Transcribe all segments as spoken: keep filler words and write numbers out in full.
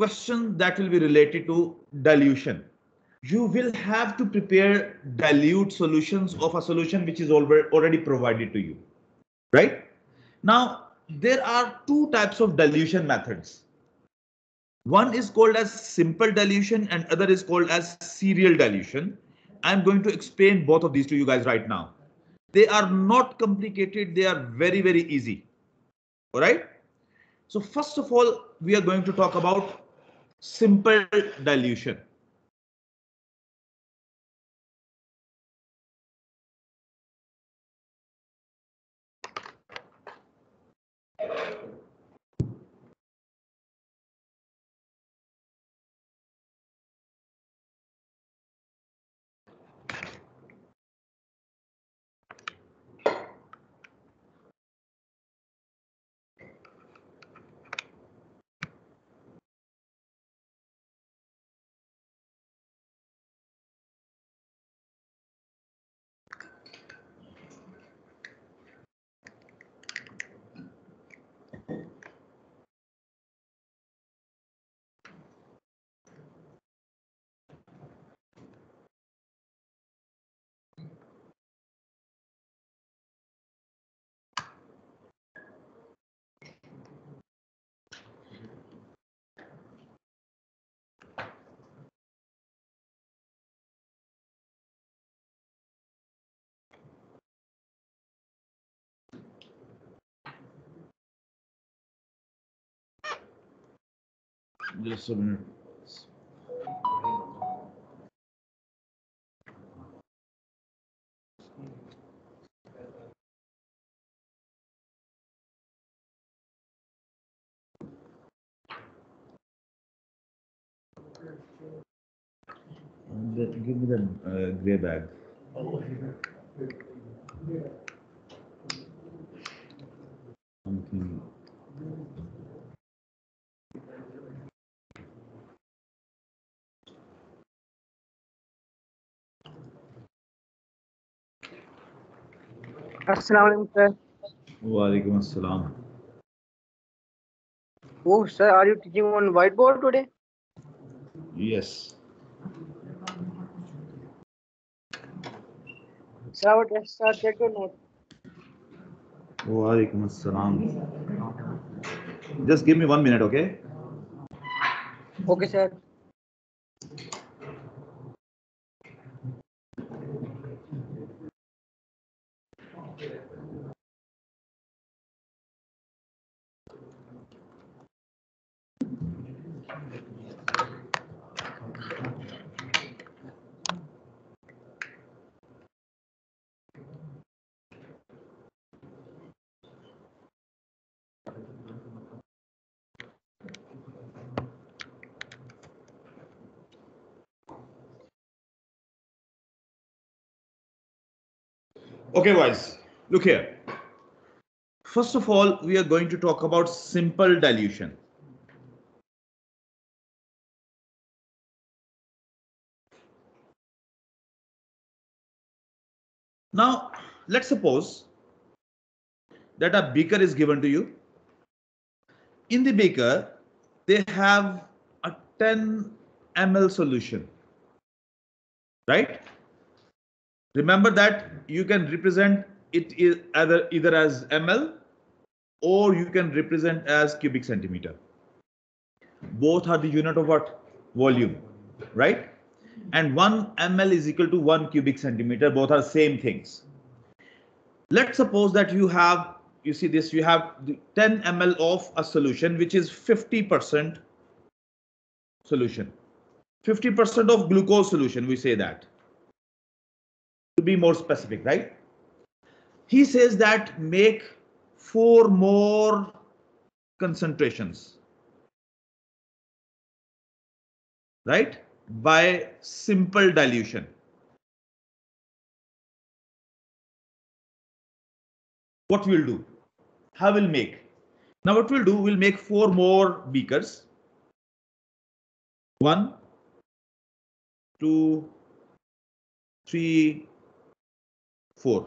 questions that will be related to dilution. You will have to prepare dilute solutions of a solution which is already provided to you, right? Now, there are two types of dilution methods. One is called as simple dilution and other is called as serial dilution. I'm going to explain both of these to you guys right now. They are not complicated. They are very, very easy. All right. So first of all, we are going to talk about simple dilution. Just a minute. Give me the uh, gray bag. Something. Assalamualaikum, sir. Walaikum assalam. Oh, sir, are you teaching on whiteboard today? Yes. Sir, what test are check your note? Walaikum assalam. Just give me one minute, okay? Okay, sir. Okay, guys, look here. First of all, we are going to talk about simple dilution. Now, let's suppose that a beaker is given to you. In the beaker, they have a ten milliliter solution, right? Remember that you can represent it either, either as ml or you can represent as cubic centimeter. Both are the unit of what? Volume, right? And one ml is equal to one cubic centimeter. Both are same things. Let's suppose that you have, you see this, you have ten milliliters of a solution which is fifty percent solution. fifty percent of glucose solution, we say that. To be more specific, right? He says that make four more concentrations, right? By simple dilution. What we'll do? How we'll make? Now what we'll do, we'll make four more beakers. One, two, three, four.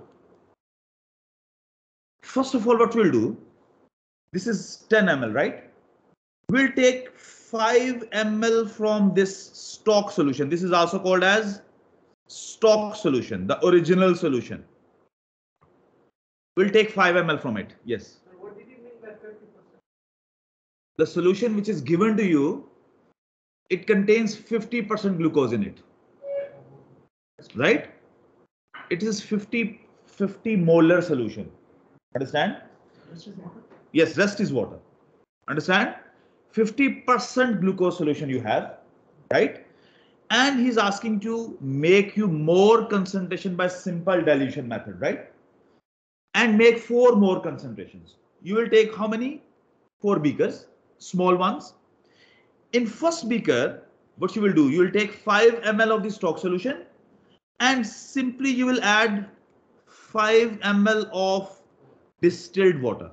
First of all, what we'll do, this is ten milliliters, right? We'll take five milliliters from this stock solution. This is also called as stock solution, the original solution. We'll take five milliliters from it. Yes. What did you mean by fifty percent? The solution which is given to you, it contains fifty percent glucose in it. Right? It is fifty, fifty molar solution. Understand? Yes, rest is water. Understand? fifty percent glucose solution you have, right? And he's asking to make you more concentration by simple dilution method, right? And make four more concentrations. You will take how many? Four beakers, small ones. In first beaker, what you will do, you will take five milliliters of the stock solution and simply you will add five milliliters of distilled water.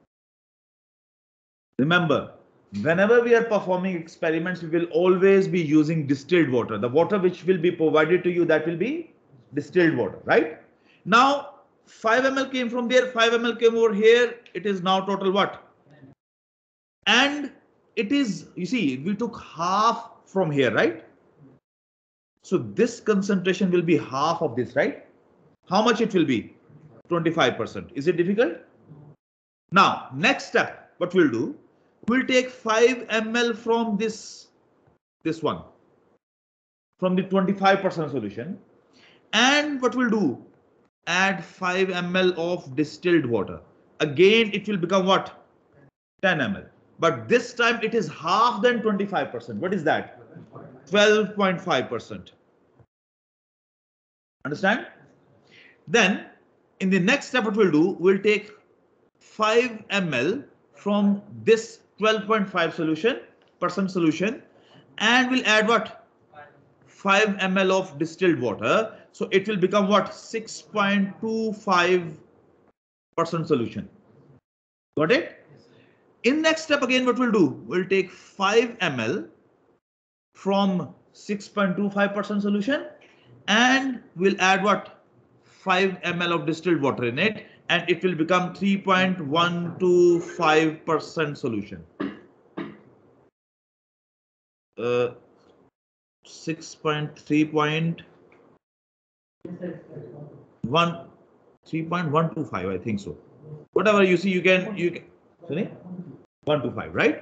Remember, whenever we are performing experiments, we will always be using distilled water. The water which will be provided to you, that will be distilled water, right? Now, five milliliters came from there, five milliliters came over here. It is now total what? And it is, you see, we took half from here, right? So this concentration will be half of this, right? How much it will be? twenty-five percent. Is it difficult? Now, next step, what we'll do? We'll take five milliliters from this, this one, from the twenty-five percent solution. And what we'll do? Add five milliliters of distilled water. Again, it will become what? ten milliliters. But this time it is half than twenty-five percent. What is that? twelve point five percent. Understand? Then, in the next step, what we'll do? We'll take five milliliters from this twelve point five solution, percent solution, and we'll add what? five milliliters of distilled water. So it will become what? six point two five percent solution. Got it? In next step, again, what we'll do? We'll take five milliliters from six point two five percent solution and we'll add what? five milliliters of distilled water in it, and it will become three point one two five percent solution. Uh, six point three point one, three point one two five, I think so. Whatever you see, you can, you can, sorry, one two five, right?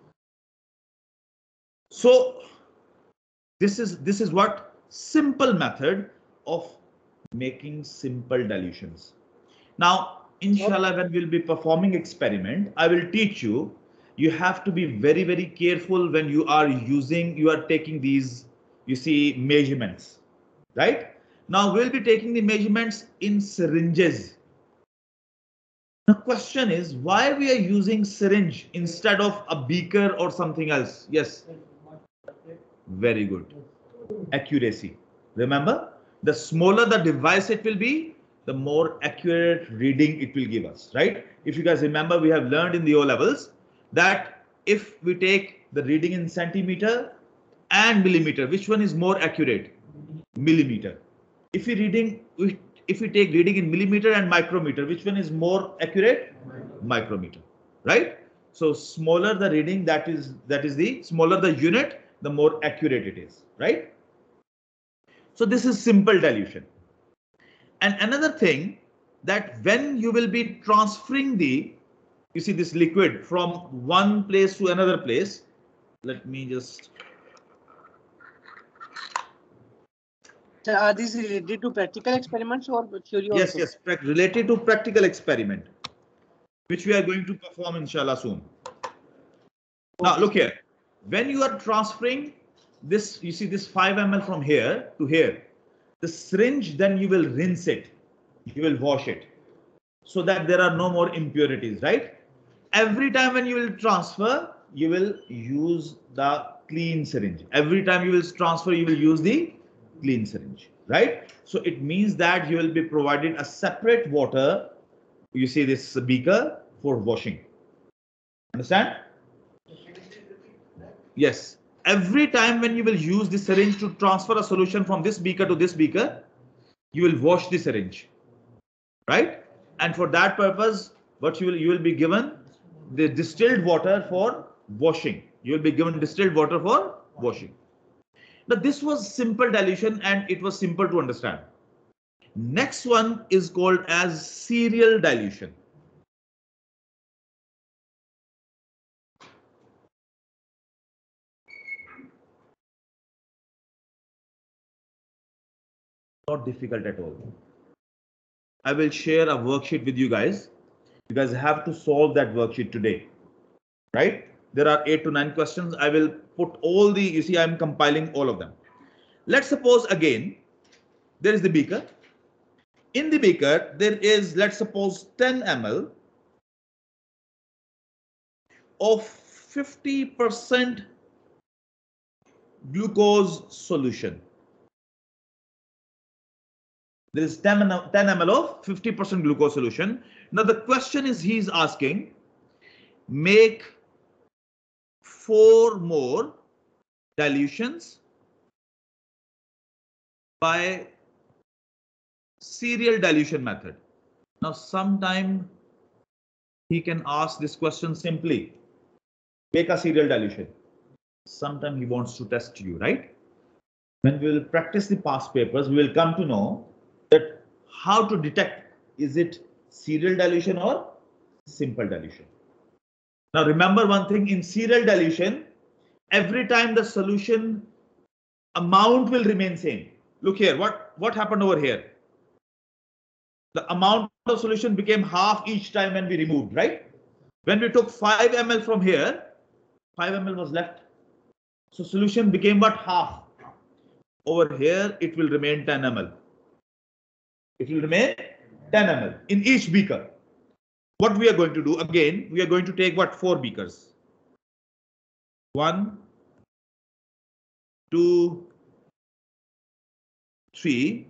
So this is, this is what? Simple method of making simple dilutions. Now, inshallah, when we'll be performing experiment, I will teach you, you have to be very, very careful when you are using, you are taking these, you see, measurements, right? Now we'll be taking the measurements in syringes. The question is, why we are using syringe instead of a beaker or something else? Yes. Very good. Accuracy. Remember, the smaller the device it will be, the more accurate reading it will give us, right? If you guys remember, we have learned in the O levels that if we take the reading in centimeter and millimeter, which one is more accurate? Millimeter. If we reading, if we take reading in millimeter and micrometer, which one is more accurate? Micrometer, right? So smaller the reading, that is that is the smaller the unit, the more accurate it is, right? So this is simple dilution. And another thing, that when you will be transferring the, you see this liquid from one place to another place, let me just. So are these related to practical experiments or theory also? Yes, yes, related to practical experiment, which we are going to perform inshallah soon. Okay. Now look here, when you are transferring this, you see this five milliliters from here to here, the syringe, then you will rinse it, you will wash it, so that there are no more impurities, right? Every time when you will transfer, you will use the clean syringe. Every time you will transfer, you will use the clean syringe, right? So it means that you will be provided a separate water, you see this beaker, for washing. Understand? Yes. Every time when you will use the syringe to transfer a solution from this beaker to this beaker, you will wash the syringe, right? And for that purpose, what you will, you will be given the distilled water for washing. You will be given distilled water for washing. Now this was simple dilution and it was simple to understand. Next one is called as serial dilution. Not difficult at all. I will share a worksheet with you guys. You guys have to solve that worksheet today, right? There are eight to nine questions. I will put all the, you see, I'm compiling all of them. Let's suppose again, there is the beaker. In the beaker, there is, let's suppose ten milliliters of fifty percent glucose solution. There is ten milliliters of fifty percent glucose solution. Now the question is, he's asking, make four more dilutions by serial dilution method. Now sometime he can ask this question simply, make a serial dilution. Sometime he wants to test you, right? When we will practice the past papers, we will come to know that how to detect, is it serial dilution or simple dilution. Now remember one thing, in serial dilution, every time the solution amount will remain same. Look here, what, what happened over here? The amount of solution became half each time when we removed, right? When we took five milliliters from here, five milliliters was left. So solution became what? Half. Over here, it will remain ten milliliters. It will remain ten milliliters in each beaker. What we are going to do, again, we are going to take what? Four beakers. One, two, three,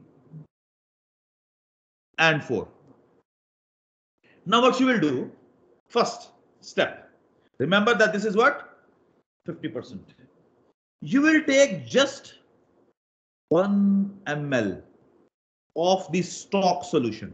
and four. Now what you will do, first step, remember that this is what? fifty percent. You will take just one milliliter of the stock solution.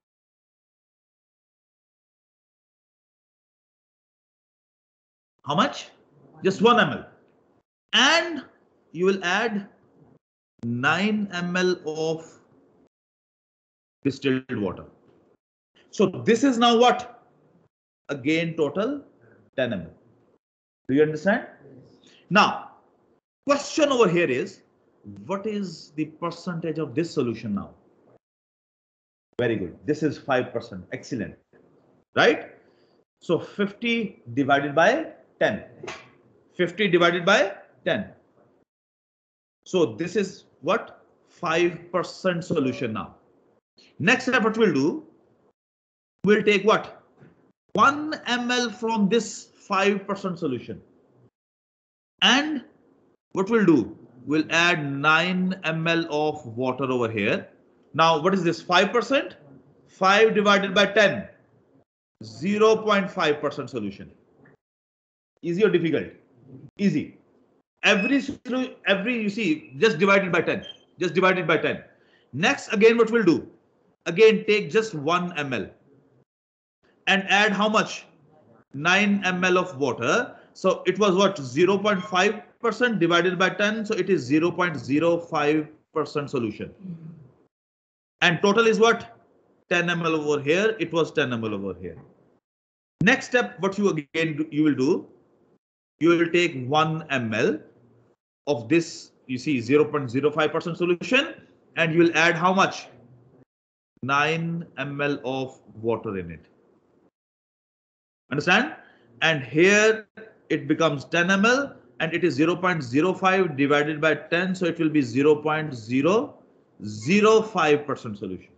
How much? Just one milliliter. And you will add nine milliliters of distilled water. So this is now what? Again, total ten milliliters. Do you understand? Now, question over here is, what is the percentage of this solution now? Very good. This is five percent. Excellent. Right? So fifty divided by ten. fifty divided by ten. So this is what? five percent solution now. Next step, what we'll do, we'll take what? one milliliter from this five percent solution. And what we'll do, we'll add nine milliliters of water over here. Now, what is this? five percent? five divided by ten. zero point five percent solution. Easy or difficult? Easy. Every, every, you see, just divided by ten. Just divided by ten. Next, again, what we'll do? Again, take just one milliliter. And add how much? nine milliliters of water. So it was what? zero point five percent divided by ten. So it is zero point zero five percent solution. And total is what? ten milliliters over here. It was ten milliliters over here. Next step, what you again do, you will do, you will take one milliliter of this, you see, zero point zero five percent solution, and you will add how much? nine milliliters of water in it. Understand? And here it becomes ten milliliters and it is zero point zero five divided by ten. So it will be zero point zero zero five percent solution.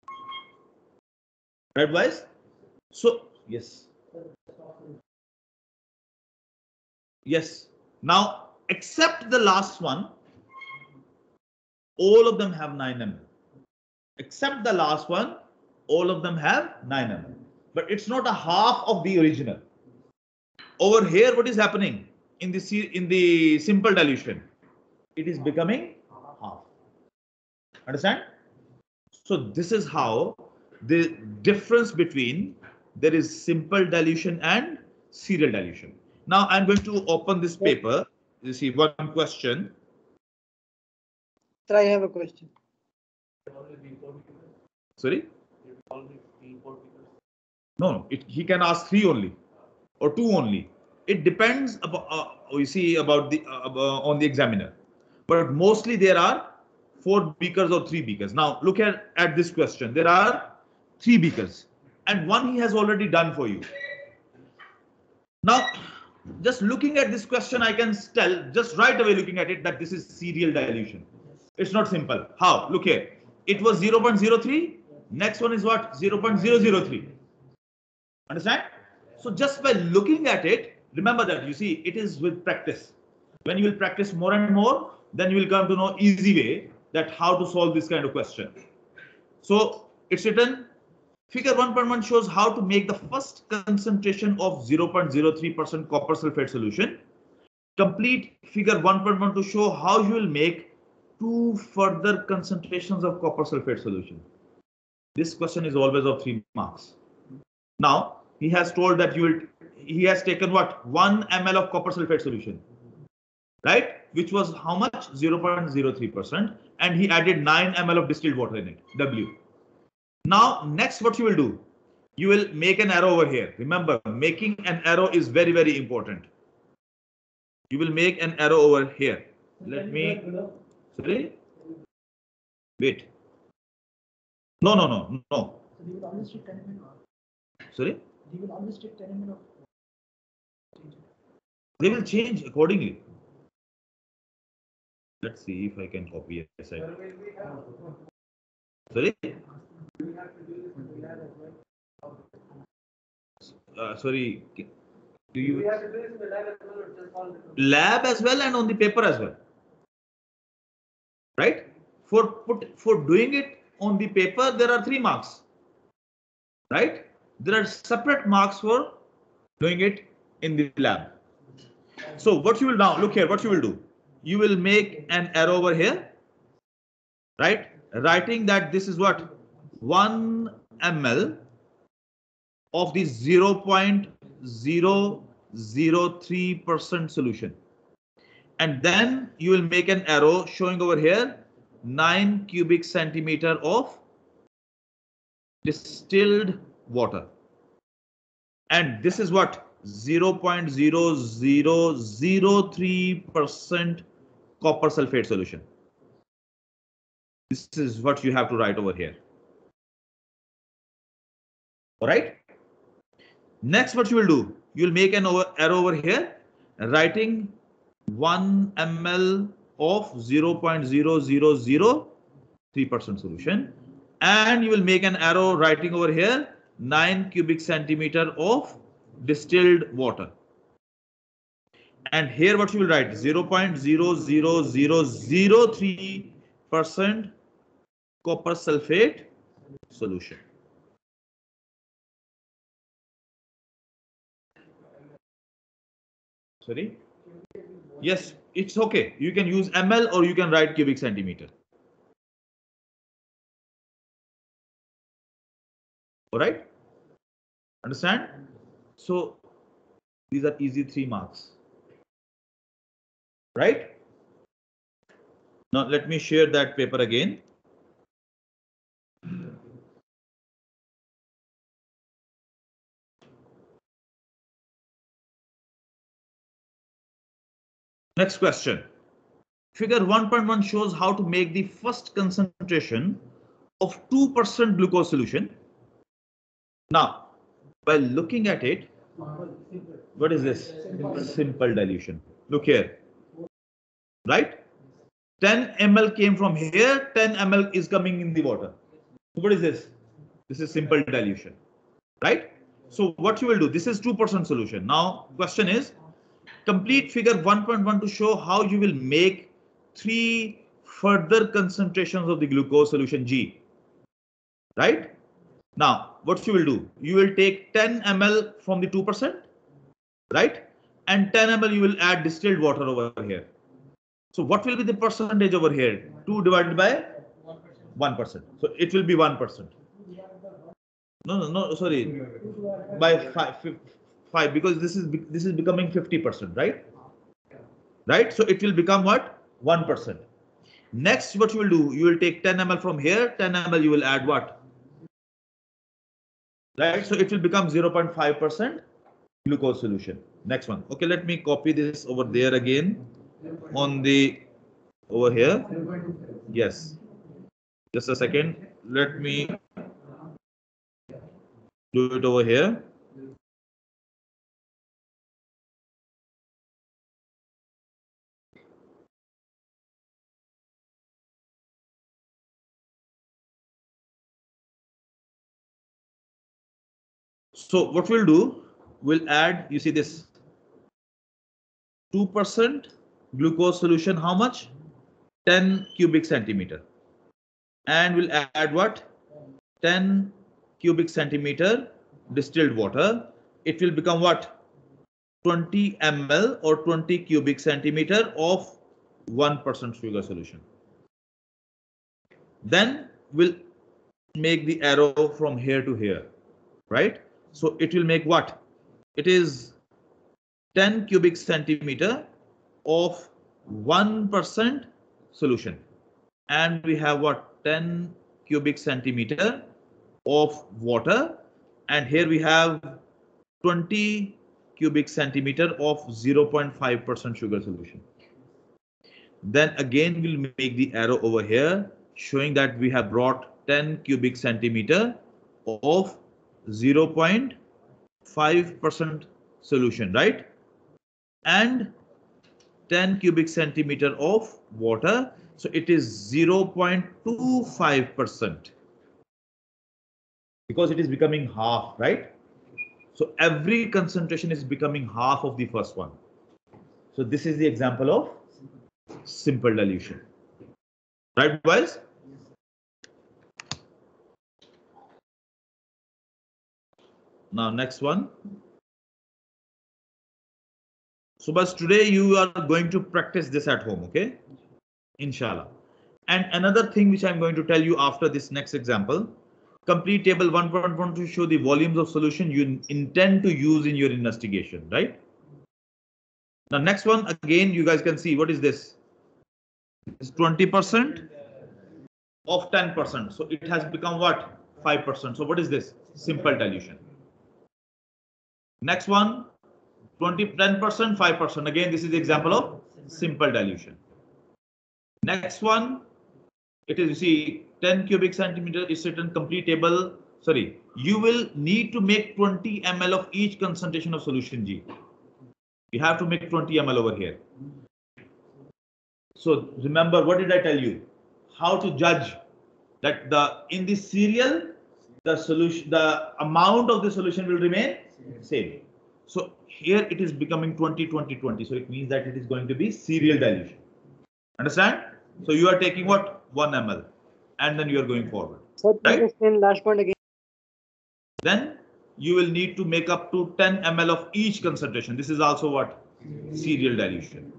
Right, guys? So, yes. Yes. Now, except the last one, all of them have nine milliliters. Except the last one, all of them have nine milliliters. But it's not a half of the original. Over here, what is happening in the in the simple dilution? It is becoming half. Understand? So this is how the difference between there is simple dilution and serial dilution. Now I'm going to open this paper. You see one question. Sir, I have a question. Sorry? No, no. It, he can ask three only or two only. It depends about uh, you see about the uh, uh, on the examiner. But mostly there are four beakers or three beakers. Now look at at this question. There are three beakers, and one he has already done for you. Now, just looking at this question, I can tell just right away looking at it that this is serial dilution. It's not simple. How? Look here. It was zero point zero three. Next one is what? zero point zero zero three. Understand? So just by looking at it, remember that you see it is with practice. When you will practice more and more, then you will come to know easy way that how to solve this kind of question. So it's written. Figure one point one shows how to make the first concentration of zero point zero three percent copper sulfate solution. Complete figure one point one to show how you will make two further concentrations of copper sulfate solution. This question is always of three marks. Now he has told that you will, he has taken what? one milliliter of copper sulfate solution, right? Which was how much? zero point zero three percent, and he added nine milliliters of distilled water in it, W. Now, next what you will do, you will make an arrow over here. Remember, making an arrow is very, very important. You will make an arrow over here. Let me, sorry, wait. No, no, no, no. Sorry? They will change accordingly. Let's see if I can copy it. Sorry? Uh, sorry, do you lab as well and on the paper as well, right? For put for doing it on the paper, there are three marks, right? There are separate marks for doing it in the lab. So what you will now look here, what you will do, you will make an arrow over here, right? Writing that this is what one milliliter of the zero point zero zero three percent solution, and then you will make an arrow showing over here nine cubic centimeter of distilled water, and this is what zero point zero zero zero three percent copper sulfate solution. This is what you have to write over here. All right. Next, what you will do, you will make an over, arrow over here, writing one milliliter of zero point zero zero zero three percent solution, and you will make an arrow writing over here nine cubic centimeter of distilled water. And here what you will write zero point zero zero zero zero three percent copper sulfate solution. Sorry? Yes, it's okay. You can use ml or you can write cubic centimeter. All right? Understand? So these are easy three marks. Right? Now let me share that paper again. Next question. Figure one point one shows how to make the first concentration of two percent glucose solution. Now, by looking at it, what is this? Simple dilution. Look here. Right? ten milliliters came from here, ten milliliters is coming in the water. What is this? This is simple dilution. Right? So what you will do, this is two percent solution. Now, question is, complete figure one point one to show how you will make three further concentrations of the glucose solution G. Right? Now, what you will do, you will take ten milliliters from the two percent, right? And ten milliliters you will add distilled water over here. So what will be the percentage over here? two divided by one percent. So it will be one percent. No, no, no, sorry. By five, five because this is this is becoming fifty percent, right? Right? So it will become what? one percent. Next, what you will do, you will take ten milliliters from here, ten milliliters you will add what? Right? So it will become zero point five percent glucose solution. Next one. Okay, let me copy this over there again on the over here. Yes. Just a second. Let me do it over here. So what we'll do, we'll add, you see this two percent glucose solution, how much? ten cubic centimeter. And we'll add what? ten cubic centimeter distilled water. It will become what? twenty milliliters or twenty cubic centimeter of one percent sugar solution. Then we'll make the arrow from here to here, right? So it will make what? It is ten cubic centimeter of one percent solution. And we have what? ten cubic centimeter of water. And here we have twenty cubic centimeter of zero point five percent sugar solution. Then again, we'll make the arrow over here showing that we have brought ten cubic centimeter of zero point five percent solution, right? And ten cubic centimeter of water. So it is zero point two five percent because it is becoming half, right? So every concentration is becoming half of the first one. So this is the example of simple dilution, right, boys? Now next one. So but today you are going to practice this at home, okay? Inshallah. And another thing which I'm going to tell you after this next example, complete table one point one to show the volumes of solution you intend to use in your investigation, right? Now next one, again, you guys can see what is this? It's twenty percent of ten percent. So it has become what? five percent. So what is this? Simple dilution. Next one, twenty, ten percent, five percent. Again, this is the example of simple dilution. Next one, it is, you see, ten cubic centimeter is written complete table. Sorry, you will need to make twenty milliliters of each concentration of solution G. You have to make twenty milliliters over here. So remember, what did I tell you? How to judge that the in the serial, the solution, the amount of the solution will remain same. So here it is becoming twenty, twenty, twenty. So it means that it is going to be serial dilution. Understand? So you are taking what? one milliliter. And then you are going forward. Sir, right? Explain last point again. Then you will need to make up to ten milliliters of each concentration. This is also what? Serial dilution.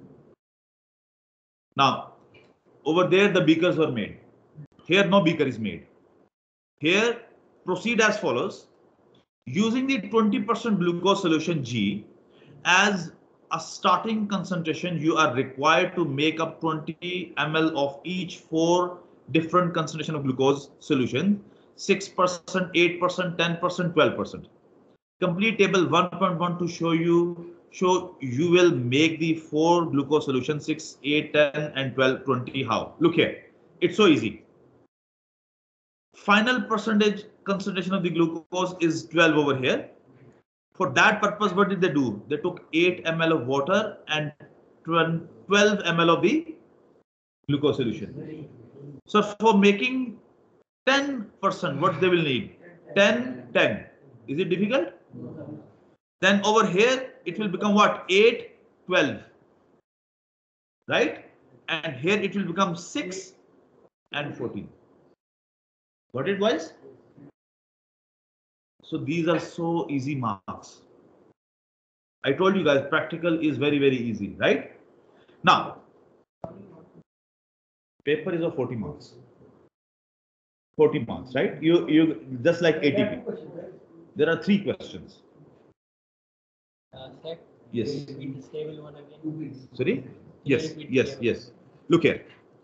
Now, over there the beakers were made. Here no beaker is made. Here proceed as follows. Using the twenty percent glucose solution G as a starting concentration, you are required to make up twenty milliliters of each four different concentration of glucose solution, six percent, eight percent, ten percent, twelve percent. Complete table one point one to show you, show you will make the four glucose solution, six, eight, ten, and twelve, twenty. How? Look here. It's so easy. Final percentage concentration of the glucose is twelve over here. For that purpose, what did they do? They took eight milliliters of water and twelve milliliters of the glucose solution. So for making ten percent, what they will need? ten, ten. Is it difficult? Then over here, it will become what? eight, twelve. Right? And here it will become six and fourteen. Got it, boys? So these are so easy marks. I told you guys, practical is very, very easy, right? Now, paper is of forty marks. forty marks, right? You, you just like A T P. There are three questions. Uh, sir, Yes. can you repeat this table one again? Sorry? Can you Yes, repeat the yes, table? yes. Look here.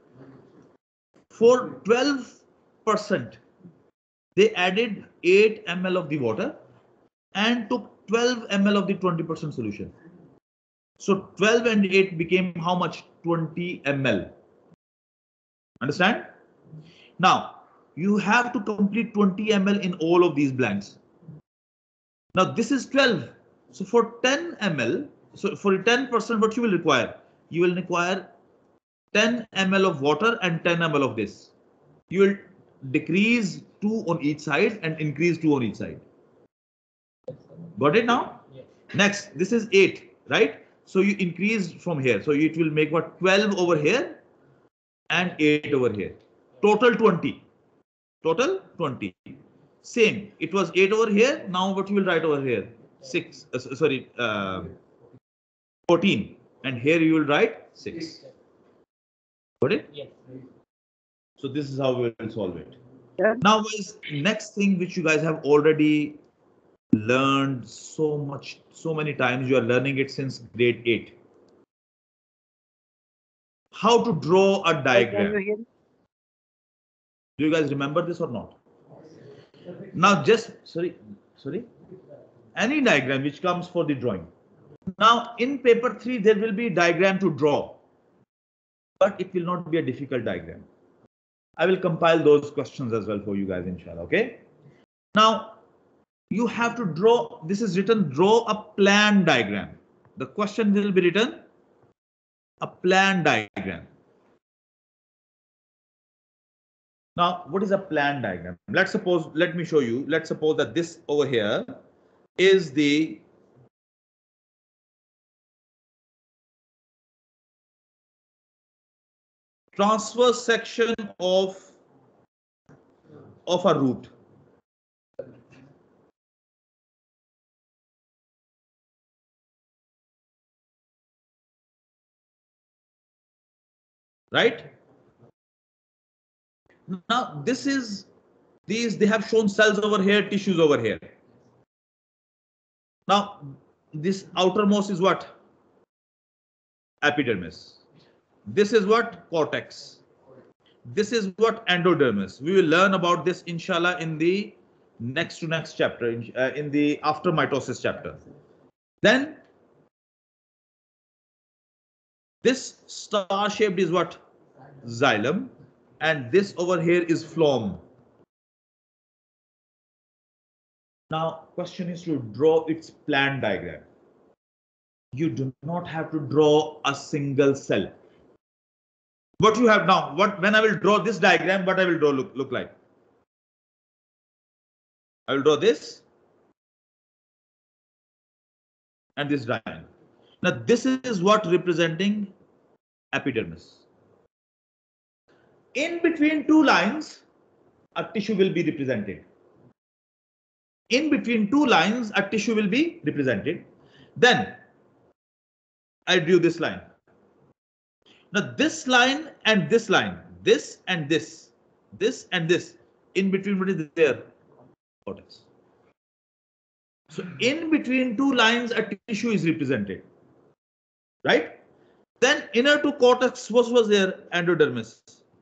For twelve percent, they added eight milliliters of the water and took twelve milliliters of the twenty percent solution. So twelve and eight became how much? twenty milliliters. Understand? Now, you have to complete twenty milliliters in all of these blanks. Now, this is twelve. So for ten milliliters, so for ten percent, what you will require? You will require ten milliliters of water and ten milliliters of this. You will decrease two on each side and increase two on each side. Got it now? Yes. Next, this is eight, right? So you increase from here. So it will make what? twelve over here and eight over here. Total twenty. Total twenty. Same. It was eight over here. Now what you will write over here? six. Uh, sorry, uh, fourteen. And here you will write six. Got it? Yes. So this is how we will solve it. Yeah. Now is next thing which you guys have already learned so much, so many times. You are learning it since grade eight. How to draw a Can you diagram. hear? Do you guys remember this or not? Now just, sorry, sorry. Any diagram which comes for the drawing. Now in paper three, there will be diagram to draw, but it will not be a difficult diagram. I will compile those questions as well for you guys, inshallah. Okay. Now you have to draw, this is written, draw a plan diagram. The question will be written, a plan diagram. Now, what is a plan diagram? Let's suppose, let me show you. Let's suppose that this over here is the transverse section of, of a root. Right? Now, this is, these, they have shown cells over here, tissues over here. Now, this outermost is what? Epidermis. This is what? Cortex. This is what? Endodermis. We will learn about this, inshallah, in the next to next chapter, in, uh, in the after mitosis chapter. Then, this star shaped is what? Xylem. And this over here is phloem. Now, question is to draw its plan diagram. You do not have to draw a single cell. What you have now, what when I will draw this diagram, what I will draw look, look like? I will draw this and this diagram. Now, this is what representing epidermis. In between two lines, a tissue will be represented. In between two lines, a tissue will be represented. Then I drew this line. Now this line and this line, this and this, this and this, in between what is there? Cortex. So in between two lines, a tissue is represented. Right? Then inner to cortex, what was there? Endodermis.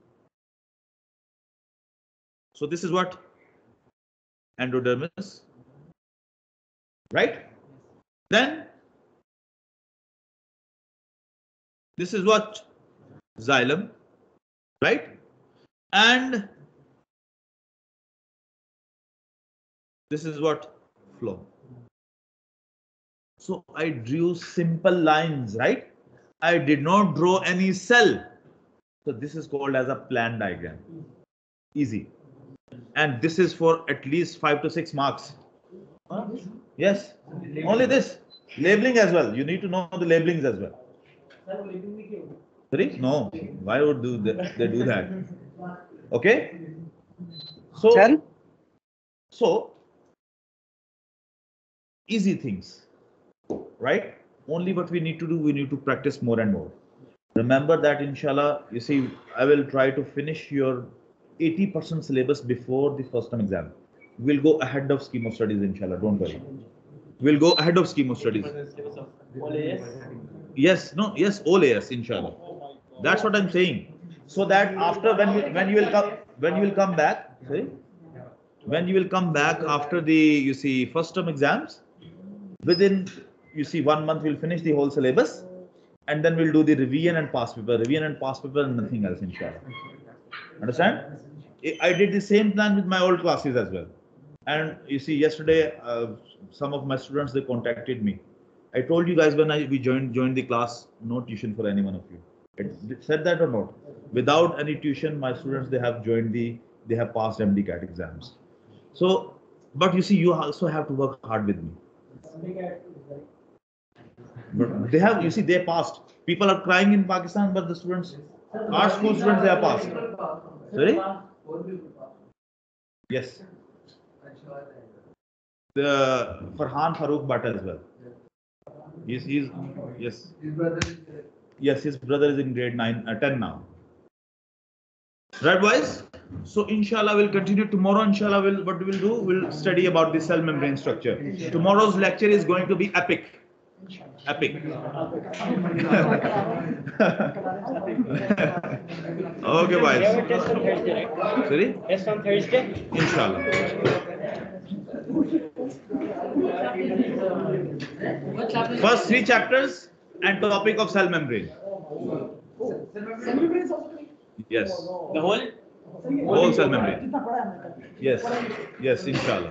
So this is what? Endodermis. Right? Then this is what? Xylem. Right? And this is what? Phloem. So I drew simple lines, right? I did not draw any cell. So this is called as a plan diagram. Easy. And this is for at least five to six marks. Huh? Yes. Only this. Labeling as well. You need to know the labelings as well. Sorry? No. Why would do they, they do that? Okay. So, Sir? so easy things, right? Only what we need to do, we need to practice more and more. Remember that, inshallah, you see, I will try to finish your eighty percent syllabus before the first term exam. We'll go ahead of scheme of studies, inshallah. Don't worry. We'll go ahead of scheme of studies. All A S. Yes, no, yes, all A S, inshallah. That's what I'm saying. So that after when you, when you will come when you will come back, sorry, when you will come back after the you see first term exams, within you see one month we'll finish the whole syllabus, and then we'll do the revision and past paper, revision and past paper, and nothing else, inshallah. Understand? I- I did the same plan with my old classes as well. And you see, yesterday uh, some of my students they contacted me. I told you guys when I we joined joined the class, no tuition for any one of you. It said that or not? Without any tuition, my students they have joined the they have passed M D C A T exams. So, but you see, you also have to work hard with me. But they have, you see, they passed. People are crying in Pakistan, but the students, our school students, they are passed. Sorry? Yes. The Farhan Farooq Bhatt as well. He's, he's yes. Yes, his brother is in grade nine, uh, ten now. Right, boys? So, inshallah, we'll continue tomorrow. Inshallah, we'll, what we'll do, we'll study about the cell membrane structure. Tomorrow's lecture is going to be epic. Epic. Okay, boys. You have a test on Thursday, right? Sorry? Test on Thursday? Inshallah. First three chapters and topic of cell membrane. Yes. The whole? Whole cell membrane. Yes. Yes, inshallah.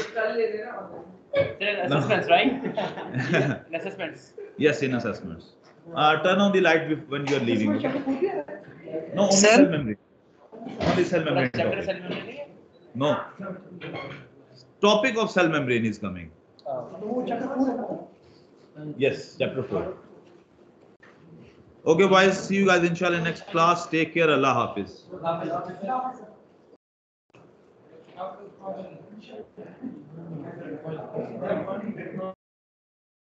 There are assessments, right? In assessments. Yes, in assessments. Uh, turn on the light bef- when you are leaving. Okay? No, only Cell? cell membrane. Only cell membrane. Chapter Topic. cell membrane? No. Topic of cell membrane is coming. Yes, chapter four. Okay, boys. See you guys inshallah next class. Take care. Allah Hafiz.